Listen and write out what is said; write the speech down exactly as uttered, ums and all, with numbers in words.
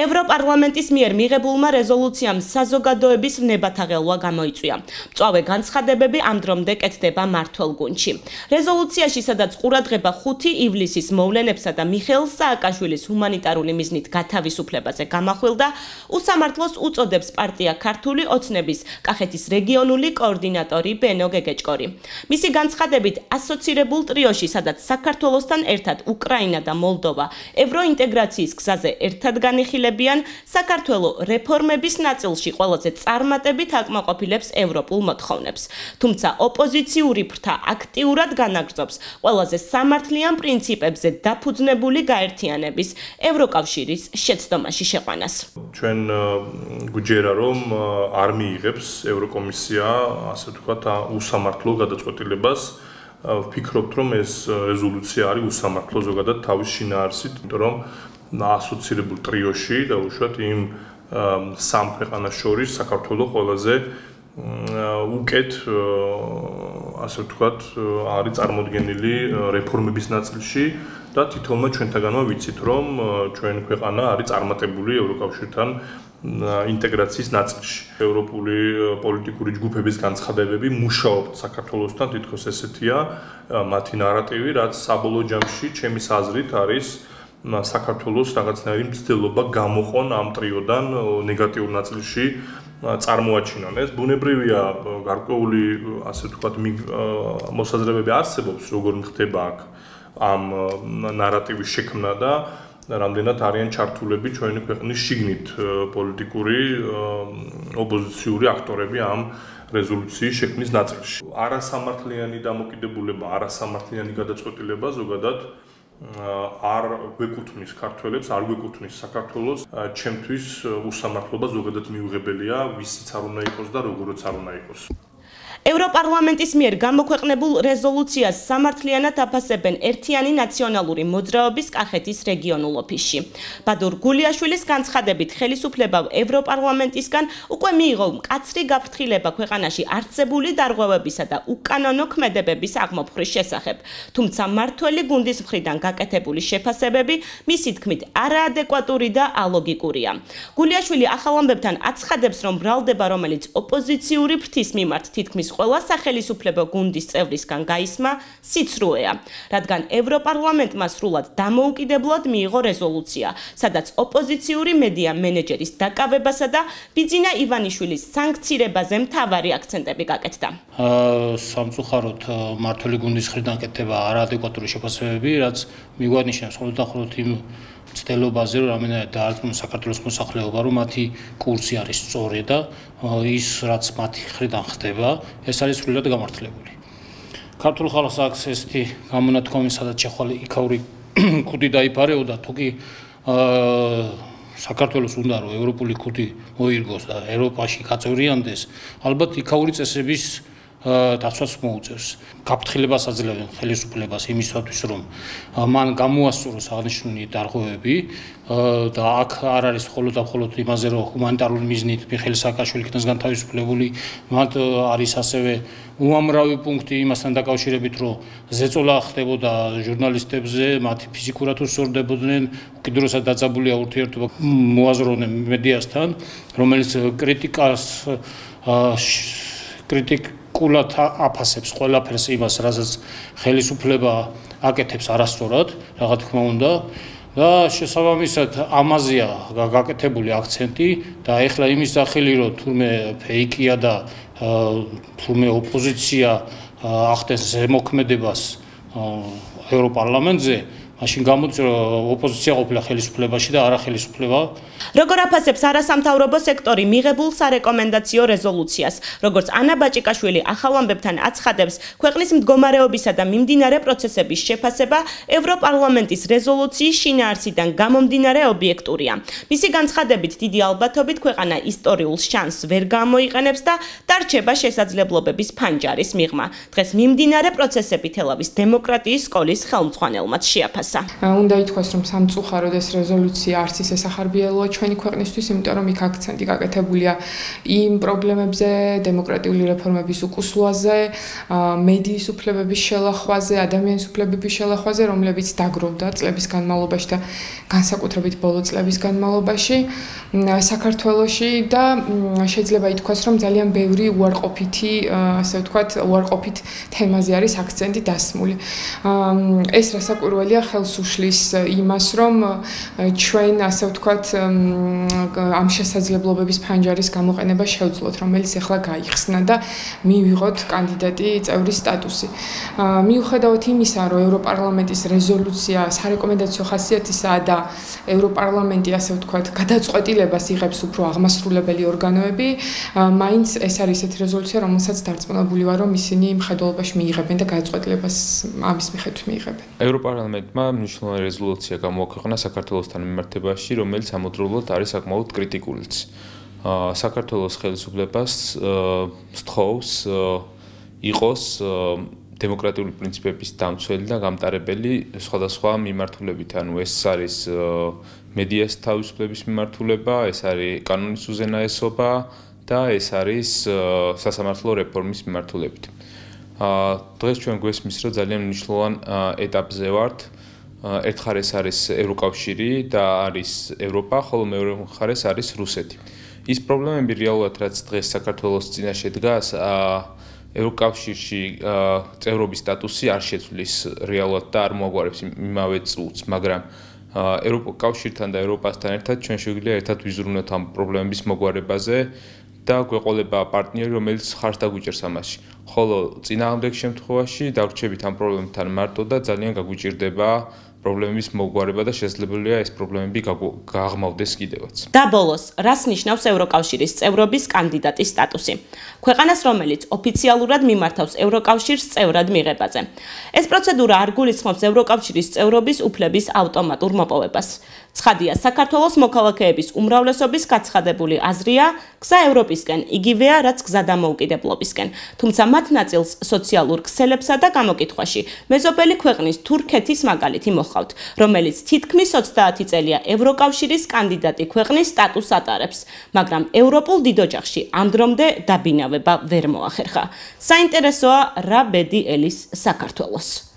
ევროპარლამენტის მიერ მიღებულმა რეზოლუციამ საზოგადოების ვნებათაღელვა გამოიწვია. მწვავე განცხადებები ამ დრომდე კეთდება მმართველ გუნდში. რეზოლუციაში, სადაც ყურადღება ხუთი ივლისის მოვლენებსა და მიხეილ სააკაშვილის ჰუმანიტარული მიზნით გათავისუფლებაზე გამახვილდა, უსამართლოს უწოდებს პარტია ქართული ოცნების კახეთის რეგიონული კოორდინატორი ბენო გეგეჭკორი. მისი განცხადებით, ასოცირებულ ტრიოში, სადაც საქართველოსთან ერთად უკრაინა და მოლდოვა ევროინტეგრაციის გზაზე ერთად განიხილება საქართველოს რეფორმების ნაწილში ყველაზე წარმატებით აკმაყოფილებს ევროპულ მოთხოვნებს. თუმცა ოპოზიციური ფრთა აქტიურად განაგრძობს ყველაზე სამართლიან პრინციპებზე დაფუძნებული გაერთიანების ევროკავშირის შეცდომაში შეყვანას. ჩვენ გვიჯერა რომ არ მიიღებს ევროკომისია, ასე ვთქვათ, უსამართლო გადაწყვეტილებას. ვფიქრობთ, რომ ეს რეზოლუცია არის უსამართლო ზოგადად თავის შინაარსით, იმიტომ რომ ასოცირებულ ტრიოში და უშუალოდ იმ სამ ქვეყანას შორის საქართველოს ყველაზე უკეთ, ასე ვთქვათ, არის წარმოდგენილი რეფორმების ნაწილში და თითოეულმა ჩვენთაგანმა ვიცით, რომ ჩვენ ქვეყანა არის წარმატებული ევროკავშირთან ინტეგრაციის ნაწილში. ევროპული პოლიტიკური ჯგუფების განცხადებები მუშაობთ საქართველოსთან, თითქოს ესეთია მათი ნარატივი, რაც საბოლოო ჯამში ჩემის აზრით არის საქართველოს რაღაცნაირი მცდელობა გამოყონ ამ ტრიოდან ნეგატიურ ნაწილში წარმოაჩინონ. ეს ბუნებრივია, გარკვეული, ასე ვთქვათ, მოსაზრებები არსებობს, როგორ ხდება აქ ამ ნარატივის შექმნა და რამდენად არიან ჩართულები ჩვენი ქვეყნის შიგნით პოლიტიკური ოპოზიციური აქტორები ამ რეზოლუციის შექმნის ნაწილში. არასამართლიანი დამოკიდებულება, არასამართლიანი გადაწყვეტილება ზოგადად არ გვეკუთვნის ქართველებს, არ გვეკუთვნის საქართველოს. ჩემთვის უსამართლობა ზოგადად მიუღებელია, ვისიც არ უნდა იყოს და როგორიც არ უნდა იყოს. ევროპარლამენტის მიერ გამოქვეყნებულ რეზოლუციას სამართლიანად აფასებენ ერთიანი ნაციონალური მოძრაობის კახეთის რეგიონულ ოფისში. ბადურ გულიაშვილის განცხადებით, ხელისუფლება ევროპარლამენტისგან უკვე მიიღო მკაცრი გაფრთხილება ქვეყანაში არსებული დარღვევებისა და უკანონო ქმედებების აღმოფხრის შესახებ. თუმცა მმართველი გუნდის მხრიდან გაკეთებული შეფასებები მისი თქმით არაადეკვატური და ალოგიკურია. გულიაშვილი ახალ ამბებთან აცხადებს, რომ ბრალდება, რომელიც ოპოზიციური ფრთის მიმართ თითქმის ყველა სახელისუფლებო გუნდის წევრისგან გაისმა სიცრუეა, რადგან ევროპარლამენტმა სრულად დამოუკიდებლად მიიღო რეზოლუცია, სადაც ოპოზიციური მედია მენეჯერის დაკავებასა და ბიძინა ივანიშვილის სანქცირებაზე მთავარი აქცენტები გაკეთდა. სამწუხაროდ მმართველი გუნდის მხრიდან კეთდება არაადეკვატური შეფასებები, რაც მიგვანიშნებს მხოლოდ და მხოლოდ იმ ცდილობაზე, რომ რამდენად დაარწმუნოს საქართველოს მოსახლეობა, რომ მათი კურსი არის სწორი და ის, რაც მათი მხრიდან ხდება, ეს არის სრულად გამართლებული. ქართულ ხალხს აქვს ესეთი გამონათქვამი, სადაც შეხვალი იქაური ქუდი დაიფარეოდა, თუკი საქართველოს უნდა რომ ევროპული ქუდი მოირგოს და ევროპაში გაწევრიანდეს, ალბათ იქაური წესების დაცვას მოუწევს. გაფრთხილებას აძლევენ ხელისუფლებას იმისათვის, რომ მან გამოასწოროს აღნიშნული დარღვევები და აქ არ არის მხოლოდ და მხოლოდ იმაზე, რომ ჰუმანიტარული მიზნით მიხეილ სააკაშვილი იქნას განთავისუფლებული, მათ არის ასევე უამრავი პუნქტი იმასთან დაკავშირებით, რომ ზეწოლა ხდებოდა ჟურნალისტებზე, მათი ფიზიკურად უსწორდებოდნენ, უკიდურესად დაძაბულია ურთიერთობა მოაზროვნე მედიასთან, რომელიც კრიტიკას კრიტიკ კულად აფასებს ყველაფერს იმას, რასაც ხელისუფლება აკეთებს არასწორად, რა თქმა უნდა, და შესაბამისად ამაზეა გაკეთებული აქცენტი და ეხლა იმის სახელი, რომ თურმე ფეიკია და თურმე ოპოზიცია ახდენს ზემოქმედებას ევროპარლამენტზე, მაშინ გამოწვია ოპოზიცია ყოფილა ხელისუფლებაში და არა ხელისუფლება. როგორ აფასებს არასამთავრობო სექტორი მიღებულ სარეკომენდაციო რეზოლუციას, როგორც ანა ბაჭიკაშვილი ახალ ამბებთან აცხადებს, ქვეყნის მდგომარეობისა და მიმდინარე პროცესების შეფასება ევროპარლამენტის რეზოლუციის შინაარსიდან გამომდინარე ობიექტურია. მისი განცხადებით, დიდი ალბათობით ქვეყანა ისტორიულ შანსს ვერ გამოიყენებს და დარჩება შესაძლებლობების ფანჯარის მიღმა. დღეს მიმდინარე პროცესები თელავის დემოკრატიის სკოლის ხელმძღვანელმაც შეაფასა. დაინტერესა. უნდა ითქვას, რომ სამწუხაროდ ეს რეზოლუცია არც ის ესახარბიელოა ჩვენი ქვეყნისთვის, იმიტომ რომ იქ აქცენტი გაკეთებულია იმ პრობლემებზე, დემოკრატიული რეფორმების უკუსლვაზე, მედიის უფლებების შელახვაზე, ადამიანის უფლებების შელახვაზე, რომლებიც დაგროვდა წლების განმავლობაში და განსაკუთრებით ბოლო წლების განმავლობაში საქართველოში და შეიძლება ითქვას, რომ ძალიან ბევრი უარყოფითი, ასე ვთქვათ, უარყოფით თემაზე არის აქცენტი დასმული. ეს რასაკვირველია ხელს უშლის იმას, რომ ჩვენ, ასე ვთქვათ, ამ შესაძლებლობების ფანჯარის გამოყენება შევძლოთ, რომელიც ახლა გაიხსნა და მივიღოთ კანდიდატი წევრის სტატუსი. მიუხედავად იმისა, რომ ევროპარლამენტის რეზოლუცია სარეკომენდაციო ხასიათისაა და ევროპარლამენტი, ასე ვთქვათ, გადაწყვეტილებას იღებს უფრო აღმასრულებელი ორგანოები, მაინც ეს არის ესეთი რეზოლუცია, რომელსაც დარწმუნებული ვარ, რომ ისინი მხედველობაში მიიღებენ და გადაწყვეტილებას ამის მიხედვით მიიღებენ. ევროპარლამენტმა მნიშვნელოვანი რეზოლუცია გამოაქვეყნა საქართველოსთან მიმართებაში, რომელიც ამავდროულად არის საკმაოდ კრიტიკულიც. საქართველოს ხელისუფლებას სთხოვს იყოს დემოკრატიული პრინციპების დამცველი და გამტარებელი სხვადასხვა მიმართულებით, ანუ ეს არის მედიას თავისუფლების მიმართულება, ეს არის კანონის უზენაესობა და ეს არის სასამართლო რეფორმის მიმართულებით. დღეს ჩვენ გვესმის, რომ ძალიან მნიშვნელოვან ეტაპზე ვართ. ერთ მხარეს არის ევროკავშირი და არის ევროპა, ხოლო მეორე მხარეს არის რუსეთი. ის პრობლემები რეალურად რაც დღეს საქართველოს წინაშე დგას, ევროკავშირში წევრობის სტატუსი არ შეცვლის რეალურად და არ მოაგვარებს იმავე წუთს, მაგრამ ევროკავშირთან და ევროპასთან ერთად ჩვენ შეგვიძლია ერთად ვიზრუნოთ ამ პრობლემების მოგვარებაზე და გვეყოლება პარტნიორი, რომელიც ხარს დაგვიჭერს ამაში. ხოლო წინააღმდეგ შემთხვევაში დავრჩებით ამ პრობლემთან მარტო და ძალიან გაგვიჭირდება პრობლემების მოგვარება და შესაძლებელია ეს პრობლემები გააღმავდეს კიდევაც. და ბოლოს, რას ნიშნავს ევროკავშირის წევრობის კანდიდატის სტატუსი? ქვეყანას, რომელიც ოფიციალურად მიმართავს ევროკავშირს წევრად მიღებაზე. ეს პროცედურა არ გულისხმობს ევროკავშირის წევრობის უფლების ავტომატურ მოპოვებას. ცხადია, საქართველოს მოქალაქეების უმრავლესობის გაცხადებული აზრია, გზა ევროპისკენ იგივეა, რაც გზა დამოუკიდებლობისკენ. თუმცა მათ ნაწილს სოციალურ ქსელებსა და გამოკითხვაში მეზობელი ქვეყნის თურქეთის მაგალითი მოჰყავთ, რომელიც თითქმის ოცდაათი წელია ევროკავშირის კანდიდატი ქვეყნის სტატუსს ატარებს, მაგრამ ევროპულ დიდ ოჯახში ამ დრომდე დაბინავება ვერ მოახერხა. საინტერესოა, რა ბედი ელის საქართველოს.